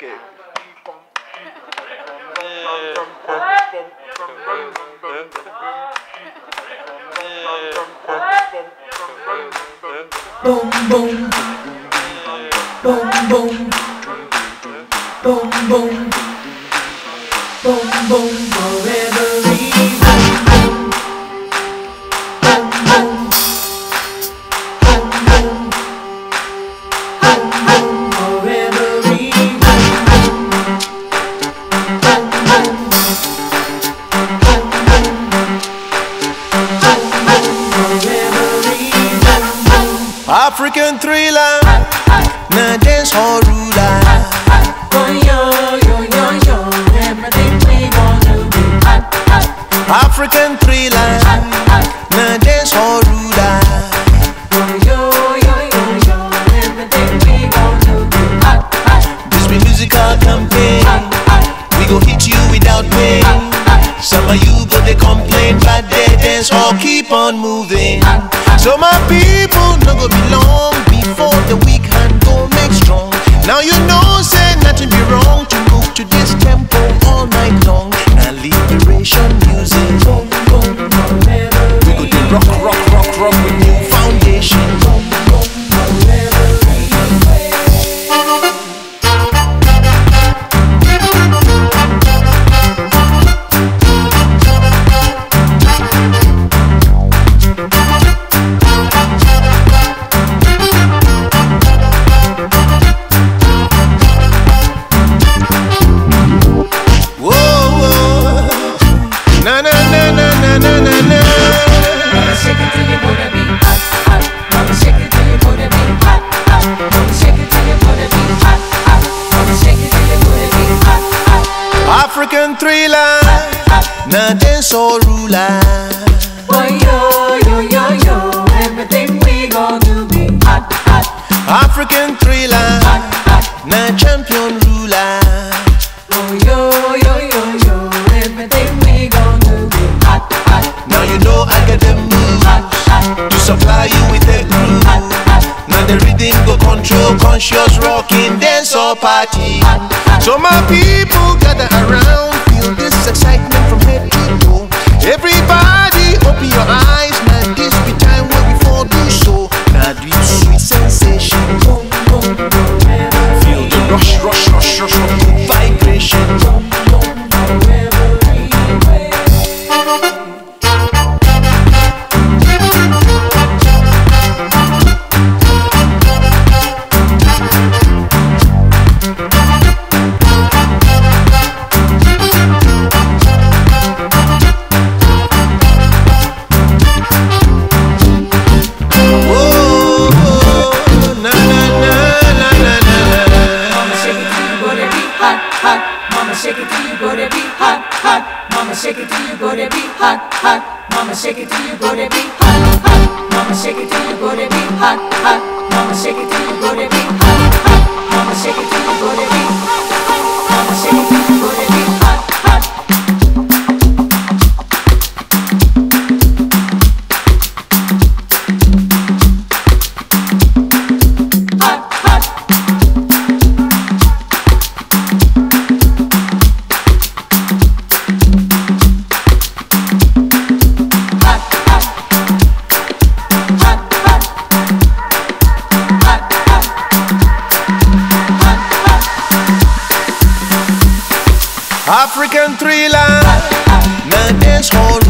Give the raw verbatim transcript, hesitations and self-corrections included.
Funke. Boom boom, boom boom, boom boom, boom boom for every boom boom, boom boom, boom boom, boom boom for every boom boom, boom boom, boom boom, boom boom for every boom boom. African thriller, na dance hall ruler. Oh yo yo yo yo, everything we gonna do. African thriller, na dance hall ruler. Oh yo yo yo yo, everything we gonna do. This be musical campaign, we go hit you without pain. Some of you go they complain, but they dance hall keep on moving. So my people no go be long before the weak hand go make strong. Now you know say nothing be wrong to move to this tempo all night long. And liberation music, we go to rock, rock, rock, rock with new foundation. African thriller, na dance hall ruler. Oh yo yo yo yo, everything we gonna be hot hot. African thriller, na champion ruler. Oh yo yo yo yo, everything we gonna be hot hot. Now you know I got the moves to supply you with the groove. Now the rhythm go control conscious rocking dance hall party. So my people gather around, feel this excitement from head to toe. Everybody open your eyes, now this be time where we fall do so. Now this sweet sensation, feel the rush, rush, rush, rush of the vibration. Shake it till you go to be hot, hot. Mama, shake it till you go to be hot, hot. Mama, shake it till you go to be hot, hot. Mama, shake it till you go to be hot, hot. Mama, shake it till you go to be hot, hot. Mama, shake it till you go to be hot, hot. Mama, shake it till you go to be hot, hot. African thriller, na dance hall